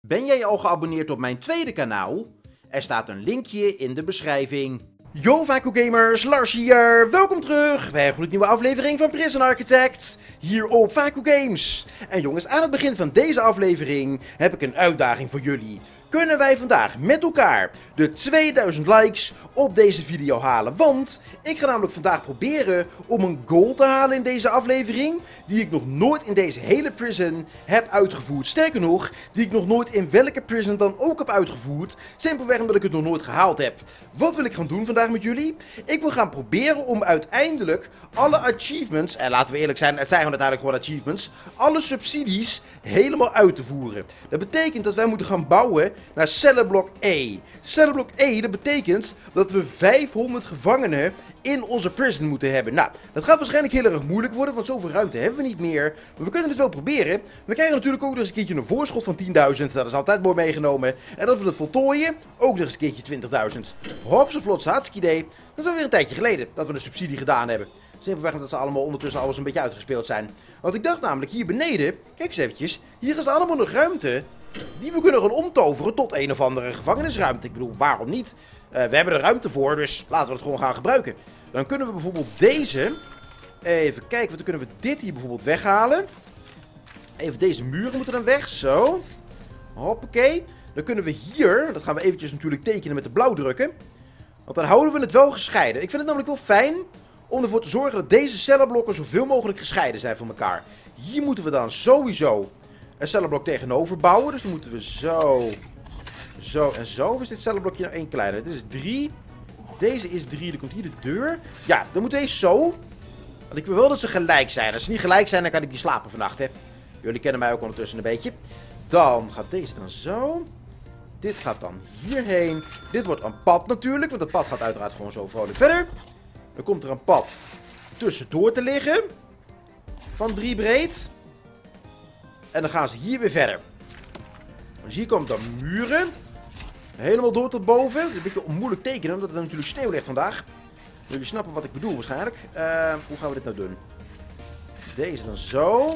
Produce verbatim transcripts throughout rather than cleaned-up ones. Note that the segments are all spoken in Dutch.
Ben jij al geabonneerd op mijn tweede kanaal? Er staat een linkje in de beschrijving. Yo Vaco Gamers, Lars hier, welkom terug bij een gloednieuwe aflevering van Prison Architect, hier op Vaco Games. En jongens, aan het begin van deze aflevering heb ik een uitdaging voor jullie. Kunnen wij vandaag met elkaar de tweeduizend likes op deze video halen? Want ik ga namelijk vandaag proberen om een goal te halen in deze aflevering, die ik nog nooit in deze hele prison heb uitgevoerd. Sterker nog, die ik nog nooit in welke prison dan ook heb uitgevoerd, simpelweg omdat ik het nog nooit gehaald heb. Wat wil ik gaan doen vandaag met jullie? Ik wil gaan proberen om uiteindelijk alle achievements, en laten we eerlijk zijn, het zijn gewoon uiteindelijk gewoon achievements, alle subsidies helemaal uit te voeren. Dat betekent dat wij moeten gaan bouwen naar cellenblok E. Cellenblok E, dat betekent dat we vijfhonderd gevangenen in onze prison moeten hebben. Nou, dat gaat waarschijnlijk heel erg moeilijk worden, want zoveel ruimte hebben we niet meer. Maar we kunnen het wel proberen. We krijgen natuurlijk ook nog eens een keertje een voorschot van tienduizend. Dat is altijd mooi meegenomen. En dat we het voltooien, ook nog eens een keertje twintigduizend. Hop, zo vlot, hartstikke idee. Dat is alweer een tijdje geleden dat we een subsidie gedaan hebben. Simpelweg omdat ze allemaal ondertussen alles een beetje uitgespeeld zijn. Want ik dacht namelijk, hier beneden, kijk eens eventjes, hier is allemaal nog ruimte die we kunnen gaan omtoveren tot een of andere gevangenisruimte. Ik bedoel, waarom niet? Uh, we hebben er ruimte voor, dus laten we het gewoon gaan gebruiken. Dan kunnen we bijvoorbeeld deze, even kijken, dan kunnen we dit hier bijvoorbeeld weghalen. Even deze muren moeten dan weg, zo. Hoppakee. Dan kunnen we hier, dat gaan we eventjes natuurlijk tekenen met de blauwdrukken. Want dan houden we het wel gescheiden. Ik vind het namelijk wel fijn om ervoor te zorgen dat deze cellenblokken zoveel mogelijk gescheiden zijn van elkaar. Hier moeten we dan sowieso een cellenblok tegenover bouwen. Dus dan moeten we zo, zo en zo. Of is dit cellenblokje nou één kleiner? Dit is drie. Deze is drie. Dan komt hier de deur. Ja, dan moet deze zo. Want ik wil wel dat ze gelijk zijn. Als ze niet gelijk zijn, dan kan ik niet slapen vannacht, hè. Jullie kennen mij ook ondertussen een beetje. Dan gaat deze dan zo. Dit gaat dan hierheen. Dit wordt een pad natuurlijk, want het pad gaat uiteraard gewoon zo vrolijk verder. Dan komt er een pad tussendoor te liggen. Van drie breed. En dan gaan ze hier weer verder. Dus hier komen dan muren. Helemaal door tot boven. Het is een beetje onmoeilijk tekenen, omdat er natuurlijk sneeuw ligt vandaag. Jullie snappen wat ik bedoel waarschijnlijk. Uh, hoe gaan we dit nou doen? Deze dan zo.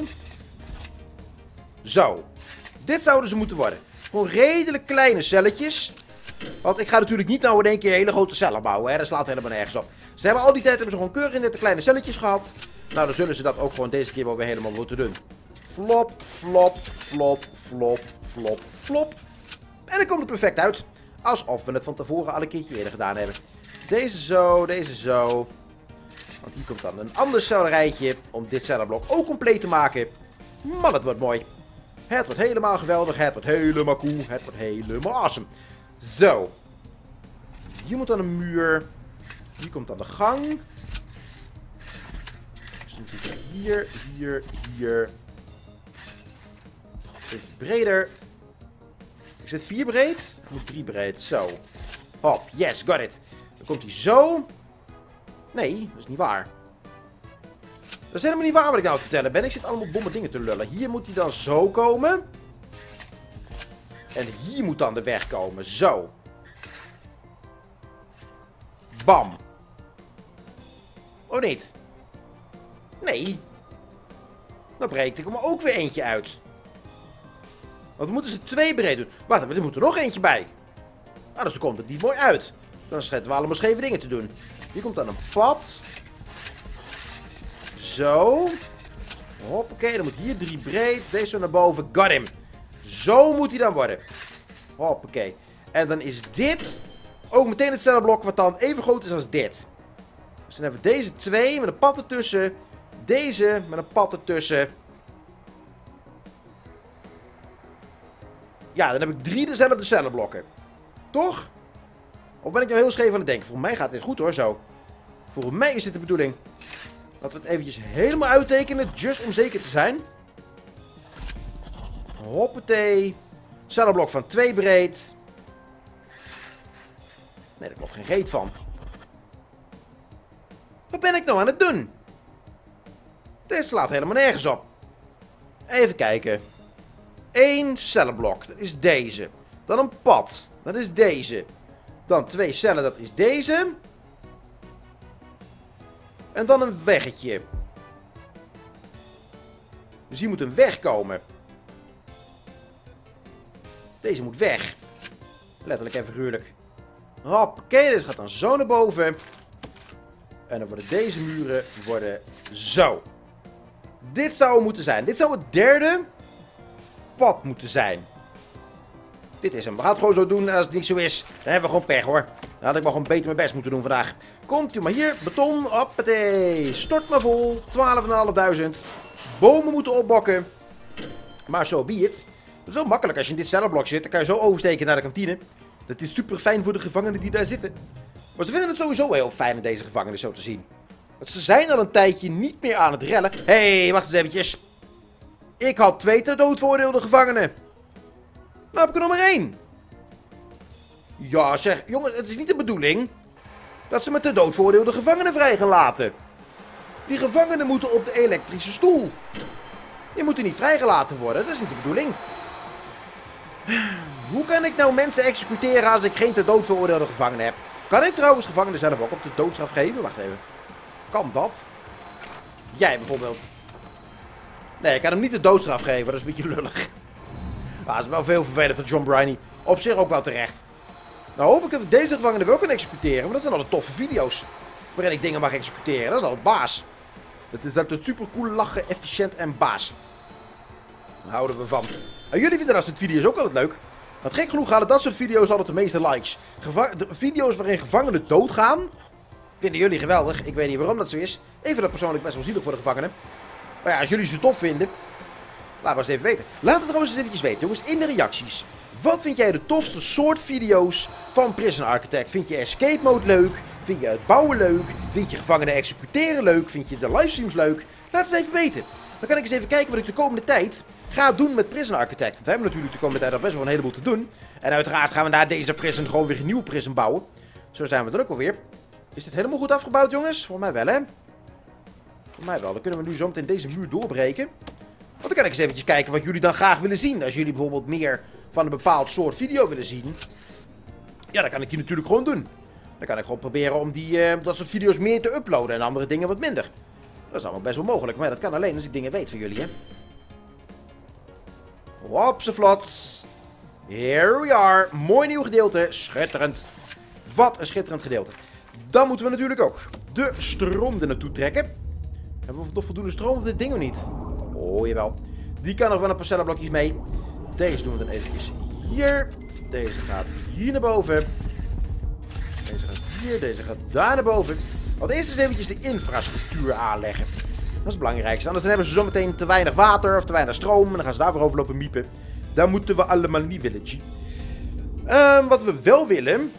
Zo. Dit zouden ze moeten worden. Gewoon redelijk kleine celletjes. Want ik ga natuurlijk niet nou in één keer hele grote cellen bouwen. Hè? Dat slaat helemaal nergens op. Ze hebben al die tijd hebben ze gewoon keurig in dit kleine celletjes gehad. Nou, dan zullen ze dat ook gewoon deze keer wel weer helemaal moeten doen. Flop, flop, flop, flop, flop, flop. En dan komt het perfect uit. Alsof we het van tevoren al een keertje eerder gedaan hebben. Deze zo, deze zo. Want hier komt dan een ander cellerijtje om dit cellenblok ook compleet te maken. Man, het wordt mooi. Het wordt helemaal geweldig. Het wordt helemaal cool. Het wordt helemaal awesome. Zo. Hier moet dan een muur. Hier komt dan de gang. Dus dan zit hier, hier, hier. Beetje breder. Is dit vier breed? Of moet drie breed? Zo. Hop, yes, got it. Dan komt hij zo. Nee, dat is niet waar. Dat is helemaal niet waar wat ik nou aan het vertellen ben. Ik zit allemaal domme dingen te lullen. Hier moet hij dan zo komen. En hier moet dan de weg komen. Zo. Bam. Oh, niet. Nee. Dan breekt ik er maar ook weer eentje uit. Want we moeten ze twee breed doen. Wacht, maar er moet er nog eentje bij. Nou, dus dan komt het niet mooi uit. Dan schijnen we allemaal scheve dingen te doen. Hier komt dan een pad. Zo. Hoppakee, dan moet hier drie breed. Deze zo naar boven. Got him. Zo moet hij dan worden. Hoppakee. En dan is dit ook meteen het cellenblok wat dan even groot is als dit. Dus dan hebben we deze twee met een pad ertussen. Deze met een pad ertussen. Ja, dan heb ik drie dezelfde cellenblokken. Toch? Of ben ik nou heel scheef aan het denken? Volgens mij gaat dit goed hoor, zo. Volgens mij is dit de bedoeling. Laten we het eventjes helemaal uittekenen, just om zeker te zijn. Hoppatee. Cellenblok van twee breed. Nee, daar klopt geen reet van. Wat ben ik nou aan het doen? Dit slaat helemaal nergens op. Even kijken. Eén cellenblok, dat is deze. Dan een pad, dat is deze. Dan twee cellen, dat is deze. En dan een weggetje. Dus hier moet een weg komen. Deze moet weg. Letterlijk en figuurlijk. Hoppakee, deze gaat dan zo naar boven. En dan worden deze muren worden zo. Dit zou het moeten zijn. Dit zou het derde pad moeten zijn. Dit is hem. We gaan het gewoon zo doen. En als het niet zo is, dan hebben we gewoon pech hoor. Dan had ik maar gewoon beter mijn best moeten doen vandaag. Komt u maar hier. Beton. Hoppatee. Stort maar vol. twaalfduizend vijfhonderd. Bomen moeten opbokken. Maar zo be it. Dat is wel makkelijk als je in dit cellenblok zit. Dan kan je zo oversteken naar de kantine. Dat is super fijn voor de gevangenen die daar zitten. Maar ze vinden het sowieso heel fijn met deze gevangenen zo te zien. Want ze zijn al een tijdje niet meer aan het rellen. Hé, hey, wacht eens eventjes. Ik had twee ter dood veroordeelde gevangenen. Nou heb ik er nog maar één. Ja zeg, jongen, het is niet de bedoeling dat ze met de dood veroordeelde gevangenen vrij gaan laten. Die gevangenen moeten op de elektrische stoel. Die moeten niet vrijgelaten worden, dat is niet de bedoeling. Hoe kan ik nou mensen executeren als ik geen ter dood veroordeelde gevangenen heb? Kan ik trouwens gevangenen zelf ook op de doodstraf geven? Wacht even. Kan dat? Jij bijvoorbeeld. Nee, ik kan hem niet de doodstraf geven, dat is een beetje lullig. Maar dat is wel veel vervelend van John Briney. Op zich ook wel terecht. Nou hoop ik dat ik deze gevangenen wel kan executeren, want dat zijn alle toffe video's. Waarin ik dingen mag executeren, dat is altijd baas. Dat is altijd super cool, lachen, efficiënt en baas. Daar houden we van. En jullie vinden dat soort video's ook altijd leuk. Want gek genoeg halen dat soort video's altijd de meeste likes. Geva de video's waarin gevangenen doodgaan, vinden jullie geweldig. Ik weet niet waarom dat zo is. Ik vind dat persoonlijk best wel zielig voor de gevangenen. Maar ja, als jullie ze tof vinden, laat maar eens even weten. Laat het trouwens eens eventjes weten, jongens, in de reacties. Wat vind jij de tofste soort video's van Prison Architect? Vind je escape mode leuk? Vind je het bouwen leuk? Vind je gevangenen executeren leuk? Vind je de livestreams leuk? Laat het eens even weten. Dan kan ik eens even kijken wat ik de komende tijd ga doen met Prison Architect. Want we hebben natuurlijk de komende tijd al best wel een heleboel te doen. En uiteraard gaan we na deze prison gewoon weer een nieuwe prison bouwen. Zo zijn we dan ook alweer. Is dit helemaal goed afgebouwd, jongens? Voor mij wel, hè? Voor mij wel. Dan kunnen we nu zo meteen deze muur doorbreken. Want dan kan ik eens eventjes kijken wat jullie dan graag willen zien. Als jullie bijvoorbeeld meer van een bepaald soort video willen zien. Ja, dan kan ik die natuurlijk gewoon doen. Dan kan ik gewoon proberen om die, uh, dat soort video's meer te uploaden. En andere dingen wat minder. Dat is allemaal best wel mogelijk. Maar dat kan alleen als ik dingen weet van jullie, hè. Hopse vlots. Here we are. Mooi nieuw gedeelte. Schitterend. Wat een schitterend gedeelte. Dan moeten we natuurlijk ook de stroom er naartoe trekken. Hebben we nog voldoende stroom op dit ding of niet? Oh, jawel. Die kan nog wel een paar cellenblokjes mee. Deze doen we dan eventjes hier. Deze gaat hier naar boven. Deze gaat hier. Deze gaat daar naar boven. Want eerst eens eventjes de infrastructuur aanleggen. Dat is het belangrijkste. Anders dan hebben ze zometeen te weinig water of te weinig stroom. En dan gaan ze daar weer overlopen miepen. Dat moeten we allemaal niet willen, G. Um, wat we wel willen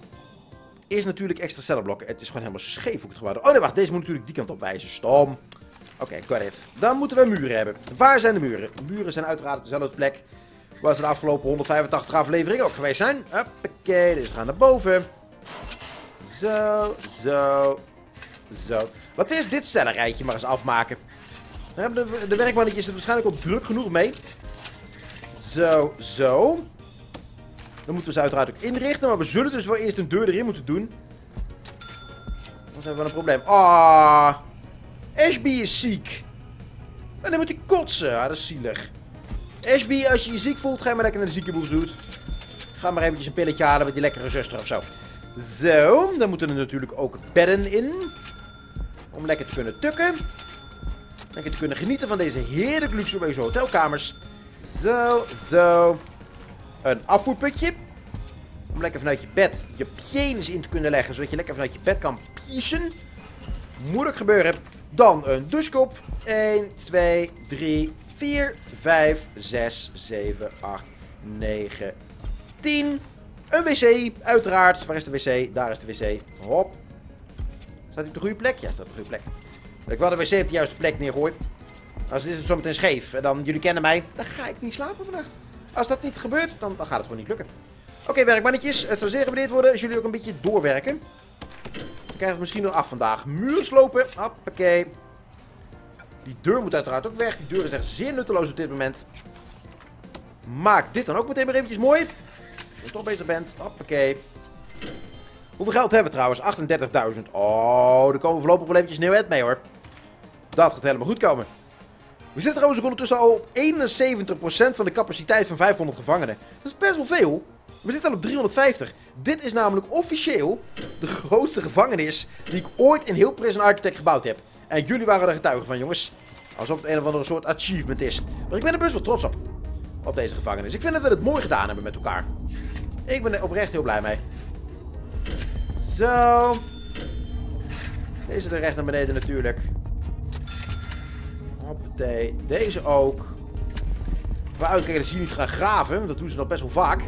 is natuurlijk extra cellenblokken. Het is gewoon helemaal scheef hoe ik het gebouwd heb. Oh nee, wacht. Deze moet natuurlijk die kant op wijzen. Stom. Oké, okay, got it. Dan moeten we muren hebben. Waar zijn de muren? De muren zijn uiteraard op dezelfde plek waar ze de afgelopen honderdvijfentachtig afleveringen ook geweest zijn. Hoppakee, deze gaan naar boven. Zo, zo, zo. Laten we eerst dit cellenrijtje maar eens afmaken. Dan hebben de, de werkmannetjes er waarschijnlijk al druk genoeg mee. Zo, zo. Dan moeten we ze uiteraard ook inrichten. Maar we zullen dus wel eerst een deur erin moeten doen. Dan hebben we wel een probleem. Ah, Ashby is ziek. En dan moet hij kotsen. Ah, dat is zielig. Ashby, als je je ziek voelt, ga je maar lekker naar de ziekenboeg doen. Ga maar eventjes een pilletje halen met die lekkere zuster of zo. Zo, dan moeten er natuurlijk ook bedden in. Om lekker te kunnen tukken. Lekker te kunnen genieten van deze heerlijk luxueuze hotelkamers. Zo, zo. Een afvoerputje. Om lekker vanuit je bed je penis in te kunnen leggen. Zodat je lekker vanuit je bed kan piezen. Moeilijk gebeuren. Dan een douchekop. één, twee, drie, vier, vijf, zes, zeven, acht, negen, tien. Een wc, uiteraard. Waar is de wc? Daar is de wc. Hop. Staat hij op de goede plek? Ja, staat op de goede plek. Dat ik wel de wc op de juiste plek neergooi. Als dit is het zo meteen scheef. En dan, jullie kennen mij. Dan ga ik niet slapen vannacht. Als dat niet gebeurt, dan, dan gaat het gewoon niet lukken. Oké, okay, werkmannetjes. Het zou zeer gewaardeerd worden als jullie ook een beetje doorwerken. Dan krijgen we het misschien nog af vandaag. Muur slopen. Hoppakee. Die deur moet uiteraard ook weg. Die deur is echt zeer nutteloos op dit moment. Maak dit dan ook meteen maar eventjes mooi. Als je toch bezig bent. Hoppakee. Hoeveel geld hebben we trouwens? achtendertigduizend. Oh, daar komen we voorlopig wel eventjes nieuw uit mee hoor. Dat gaat helemaal goed komen. We zitten trouwens ook ondertussen al op eenenzeventig procent van de capaciteit van vijfhonderd gevangenen. Dat is best wel veel. We zitten al op driehonderdvijftig. Dit is namelijk officieel de grootste gevangenis die ik ooit in heel Prison Architect gebouwd heb. En jullie waren er getuigen van, jongens. Alsof het een of andere soort achievement is. Maar ik ben er best wel trots op. Op deze gevangenis. Ik vind dat we het mooi gedaan hebben met elkaar. Ik ben er oprecht heel blij mee. Zo. Deze er recht naar beneden natuurlijk. Hoppatee. Deze ook. We uitkijken dat ze hier niet gaan graven. Dat doen ze nog best wel vaak.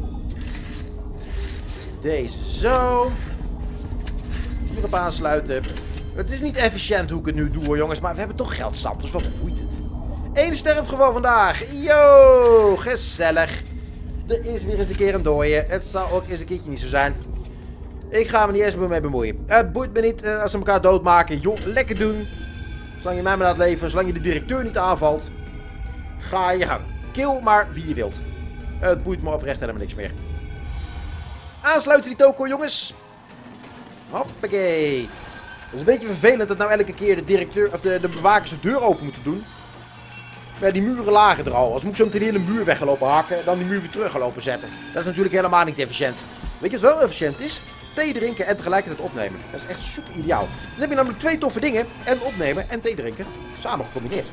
Deze zo. Hierop aansluiten. Het is niet efficiënt hoe ik het nu doe hoor jongens. Maar we hebben toch geld zat. Dus wat boeit het. Eén sterft gewoon vandaag. Yo, gezellig. Er is weer eens een keer een dooie. Het zal ook eens een keertje niet zo zijn. Ik ga me niet eens meer mee bemoeien. Het boeit me niet uh, als ze elkaar doodmaken. Joh, lekker doen. Zolang je mij maar laat leven. Zolang je de directeur niet aanvalt. Ga je gang. Kill maar wie je wilt. Het boeit me oprecht helemaal niks meer. Aansluiten die toko jongens. Hoppakee. Het is een beetje vervelend dat nou elke keer de directeur of de, de bewakers de deur open moeten doen. Maar die muren lagen er al. Als moet ik zo meteen de hele muur weggelopen hakken. En dan die muur weer terug gaan lopen zetten. Dat is natuurlijk helemaal niet efficiënt. Weet je wat wel efficiënt is? Thee drinken en tegelijkertijd opnemen. Dat is echt super ideaal. Dan heb je namelijk twee toffe dingen. En opnemen en thee drinken. Samen gecombineerd.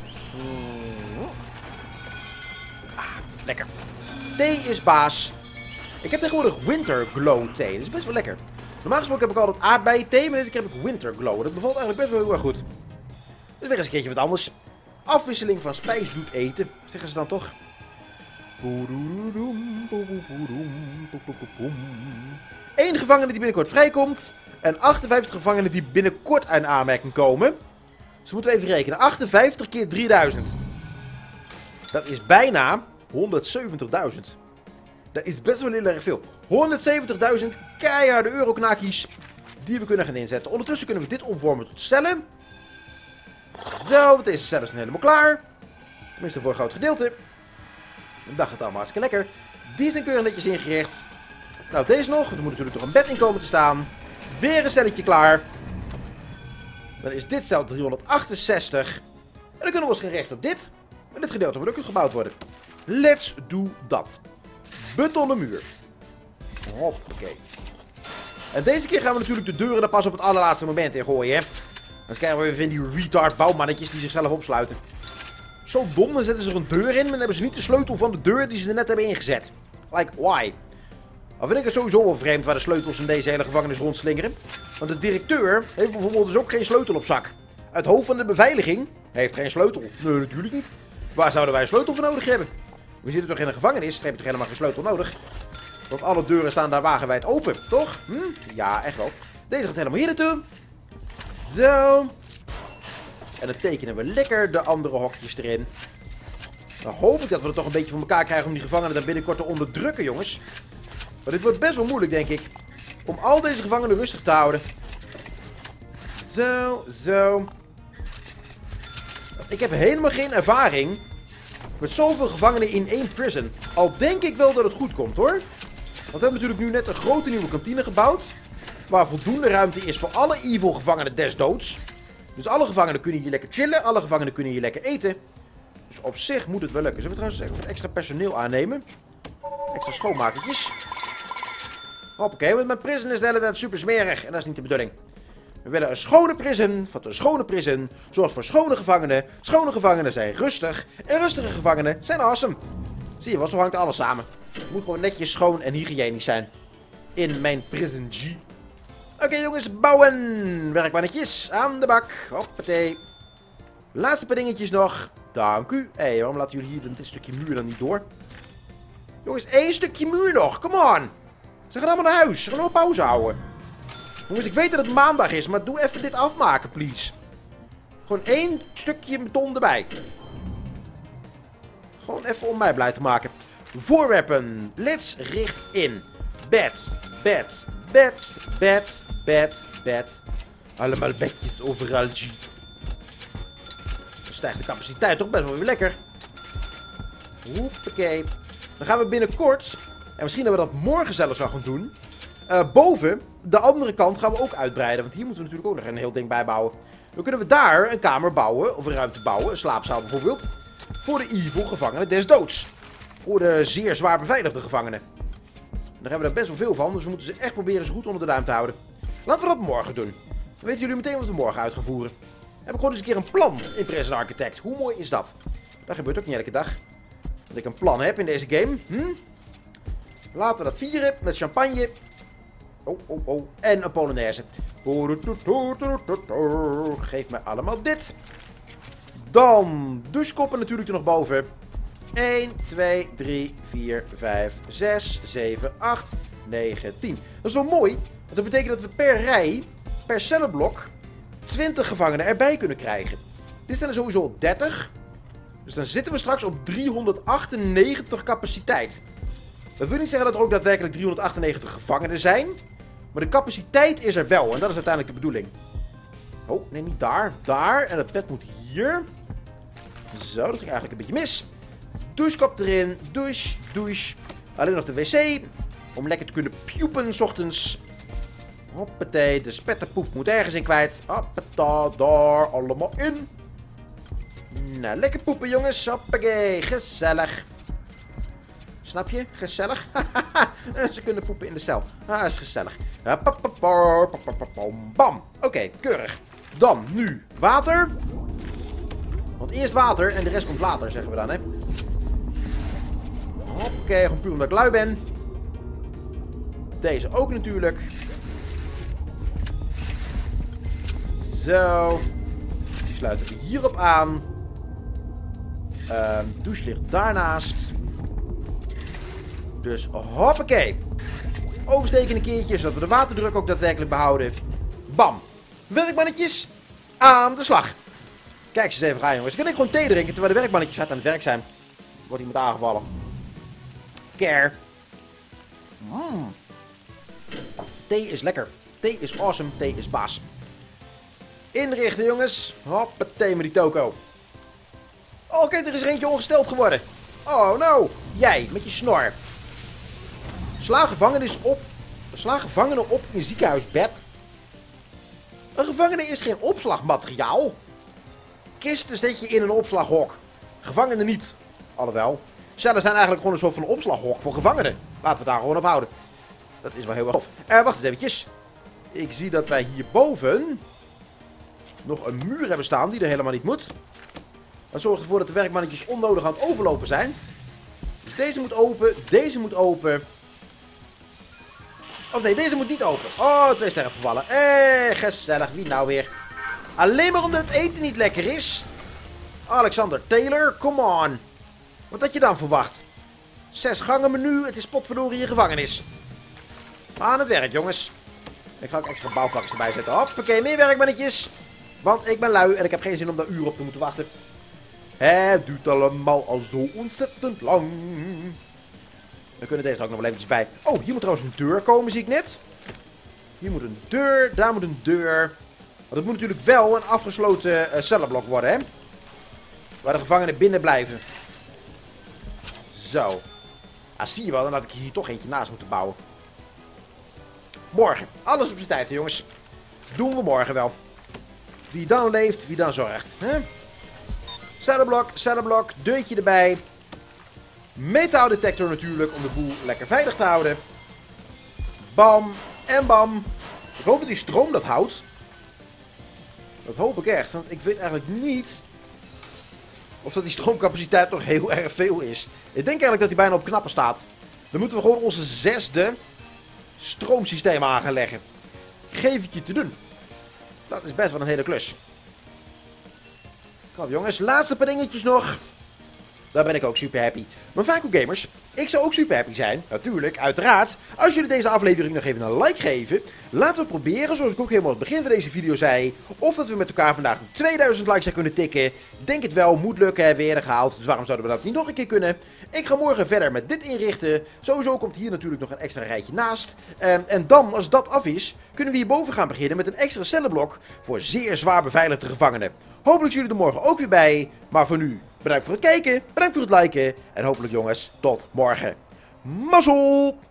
Ah, lekker. Thee is baas. Ik heb tegenwoordig Winter Glow thee. Dat is best wel lekker. Normaal gesproken heb ik altijd aardbeien thee. Maar deze keer heb ik Winter Glow. Dat bevalt eigenlijk best wel heel erg goed. Dus weer eens een keertje wat anders. Afwisseling van spijs doet eten. Zeggen ze dan toch? Eén gevangene die binnenkort vrijkomt. En achtenvijftig gevangenen die binnenkort aan aanmerking komen. Dus moeten we even rekenen. achtenvijftig keer drieduizend. Dat is bijna honderdzeventigduizend. Dat is best wel heel erg veel. honderdzeventigduizend keiharde euroknakies die we kunnen gaan inzetten. Ondertussen kunnen we dit omvormen tot cellen. Zo, deze cellen zijn helemaal klaar. Tenminste voor een groot gedeelte. Dat gaat allemaal hartstikke lekker. Die zijn keurig netjes ingericht. Nou, deze nog. Er moet natuurlijk nog een bed in komen te staan. Weer een celletje klaar. Dan is dit cel driehonderdachtenzestig. En dan kunnen we ons gaan richten op dit. En dit gedeelte moet ook gebouwd worden. Let's do dat. Betonnen muur. Hoppakee. En deze keer gaan we natuurlijk de deuren er pas op het allerlaatste moment in gooien, hè. Dan krijgen we weer van die retard bouwmannetjes die zichzelf opsluiten. Zo dom, dan zetten ze er een deur in, maar dan hebben ze niet de sleutel van de deur die ze er net hebben ingezet. Like, why? Al vind ik het sowieso wel vreemd waar de sleutels in deze hele gevangenis rondslingeren. Want de directeur heeft bijvoorbeeld dus ook geen sleutel op zak. Het hoofd van de beveiliging heeft geen sleutel. Nee, natuurlijk niet. Waar zouden wij een sleutel voor nodig hebben? We zitten toch in een gevangenis, dan heb je toch helemaal geen sleutel nodig? Want alle deuren staan daar wagenwijd open, toch? Hm? Ja, echt wel. Deze gaat helemaal hier naartoe. Zo. En dan tekenen we lekker de andere hokjes erin. Dan hoop ik dat we het toch een beetje voor elkaar krijgen om die gevangenen daar binnenkort te onderdrukken, jongens. Maar dit wordt best wel moeilijk, denk ik. Om al deze gevangenen rustig te houden. Zo, zo. Ik heb helemaal geen ervaring met zoveel gevangenen in één prison. Al denk ik wel dat het goed komt, hoor. Want we hebben natuurlijk nu net een grote nieuwe kantine gebouwd. Waar voldoende ruimte is voor alle evil gevangenen des doods. Dus alle gevangenen kunnen hier lekker chillen. Alle gevangenen kunnen hier lekker eten. Dus op zich moet het wel lukken. Zullen we trouwens even wat extra personeel aannemen? Extra schoonmakertjes. Hoppakee, want mijn prison is de hele tijd super smerig. En dat is niet de bedoeling. We willen een schone prison. Want een schone prison zorgt voor schone gevangenen. Schone gevangenen zijn rustig. En rustige gevangenen zijn awesome. Zie je wel, zo hangt alles samen. Het moet gewoon netjes schoon en hygiënisch zijn. In mijn prison G. Oké okay, jongens, bouwen. Werk maar netjes. Aan de bak. Hoppatee. Laatste paar dingetjes nog. Dank u. Hé, hey, waarom laten jullie hier dit stukje muur dan niet door? Jongens, één stukje muur nog. Come on. Ze gaan allemaal naar huis. Ze gaan nog een pauze houden. Jongens, ik weet dat het maandag is, maar doe even dit afmaken, please. Gewoon één stukje beton erbij. Gewoon even om mij blij te maken. Voorwerpen. Let's richt in. Bed, bed, bed, bed, bed, bed. Allemaal bedjes overal, G. Dan stijgt de capaciteit toch best wel weer lekker. Hoppakee. Dan gaan we binnenkort, en misschien dat we dat morgen zelfs wel gaan doen. Uh, boven, de andere kant gaan we ook uitbreiden. Want hier moeten we natuurlijk ook nog een heel ding bijbouwen. Dan kunnen we daar een kamer bouwen, of een ruimte bouwen, een slaapzaal bijvoorbeeld. Voor de evil gevangenen des doods. Voor de zeer zwaar beveiligde gevangenen. Daar hebben we er best wel veel van, dus we moeten ze echt proberen zo goed onder de duim te houden. Laten we dat morgen doen. Dan weten jullie meteen wat we morgen uit gaan voeren. Heb ik gewoon eens een keer een plan in Prison Architect. Hoe mooi is dat? Dat gebeurt ook niet elke dag. Dat ik een plan heb in deze game. Hm? Laten we dat vieren met champagne. Oh, oh, oh. En een Polonaise. Geef mij allemaal dit. Dan douchekoppen natuurlijk er nog boven. een, twee, drie, vier, vijf, zes, zeven, acht, negen, tien. Dat is wel mooi. Want dat betekent dat we per rij, per cellenblok, twintig gevangenen erbij kunnen krijgen. Dit zijn er sowieso dertig. Dus dan zitten we straks op driehonderdachtennegentig capaciteit. Dat wil niet zeggen dat er ook daadwerkelijk driehonderdachtennegentig gevangenen zijn. Maar de capaciteit is er wel. En dat is uiteindelijk de bedoeling. Oh, nee, niet daar. Daar. En het bed moet hier. Zo, dat ging eigenlijk een beetje mis. Douchekop erin. Douche, douche. Alleen nog de wc. Om lekker te kunnen pupen 's ochtends. Hoppatee. De spetterpoep moet ergens in kwijt. Hoppata, daar. Allemaal in. Nou, lekker poepen, jongens. Hoppakee. Gezellig. Snap je? Gezellig. Ze kunnen poepen in de cel. Ah, is gezellig. Bam. Oké, okay, keurig. Dan, nu, water. Want eerst water en de rest komt later, zeggen we dan, hè. Oké, gewoon puur omdat ik lui ben. Deze ook natuurlijk. Zo. Die sluiten we hierop aan. Um, douche ligt daarnaast. Dus hoppakee. Oversteken een keertje, zodat we de waterdruk ook daadwerkelijk behouden. Bam. Werkmannetjes aan de slag. Kijk eens even gaan, jongens. Dan kan ik gewoon thee drinken terwijl de werkmannetjes hard aan het werk zijn. Wordt iemand aangevallen. Care. Mm. Thee is lekker. Thee is awesome. Thee is baas. Inrichten, jongens. Hoppatee met die toko. Oh, kijk, er is er eentje ongesteld geworden. Oh, no. Jij, met je snor. Sla gevangenis op. Sla gevangenen op in ziekenhuisbed. Een gevangene is geen opslagmateriaal. Kisten zet je in een opslaghok. Gevangenen niet. Alhoewel. Cellen zijn eigenlijk gewoon een soort van opslaghok voor gevangenen. Laten we het daar gewoon op houden. Dat is wel heel erg tof. Eh, wacht eens eventjes. Ik zie dat wij hierboven nog een muur hebben staan die er helemaal niet moet. Dat zorgt ervoor dat de werkmannetjes onnodig aan het overlopen zijn. Dus deze moet open. Deze moet open. Of nee, deze moet niet open. Oh, twee sterren gevallen. Eh, gezellig. Wie nou weer? Alleen maar omdat het eten niet lekker is. Alexander Taylor, come on. Wat had je dan verwacht? Zes gangen menu, het is potverdorie je gevangenis. Aan het werk, jongens. Ik ga ook extra bouwvakkers erbij zetten. Hoppakee, meer werkmannetjes. Want ik ben lui en ik heb geen zin om daar uren op te moeten wachten. Het duurt allemaal al zo ontzettend lang. We kunnen deze er ook nog wel eventjes bij. Oh, hier moet trouwens een deur komen, zie ik net. Hier moet een deur, daar moet een deur. Want het moet natuurlijk wel een afgesloten uh, cellenblok worden, hè. Waar de gevangenen binnen blijven. Zo. Ah, zie je wel, dan had ik hier toch eentje naast moeten bouwen. Morgen. Alles op zijn tijd, jongens. Doen we morgen wel. Wie dan leeft, wie dan zorgt. Hè? Cellenblok, cellenblok, deurtje erbij. Metaaldetector natuurlijk, om de boel lekker veilig te houden. Bam en bam. Ik hoop dat die stroom dat houdt. Dat hoop ik echt, want ik weet eigenlijk niet of dat die stroomcapaciteit nog heel erg veel is. Ik denk eigenlijk dat hij bijna op knappen staat. Dan moeten we gewoon onze zesde stroomsysteem aan gaan leggen. Geef het je te doen. Dat is best wel een hele klus. Kom jongens, laatste paar dingetjes nog. Daar ben ik ook super happy. Maar Vaco Gamers, ik zou ook super happy zijn, natuurlijk, uiteraard, als jullie deze aflevering nog even een like geven. Laten we proberen, zoals ik ook helemaal aan het begin van deze video zei, of dat we met elkaar vandaag tweeduizend likes zijn kunnen tikken. Denk het wel, moet lukken, hebben we eerder gehaald, dus waarom zouden we dat niet nog een keer kunnen? Ik ga morgen verder met dit inrichten. Sowieso komt hier natuurlijk nog een extra rijtje naast. Um, en dan, als dat af is, kunnen we hierboven gaan beginnen met een extra cellenblok voor zeer zwaar beveiligde gevangenen. Hopelijk zien jullie er morgen ook weer bij, maar voor nu, bedankt voor het kijken, bedankt voor het liken en hopelijk jongens, tot morgen. Mazzel!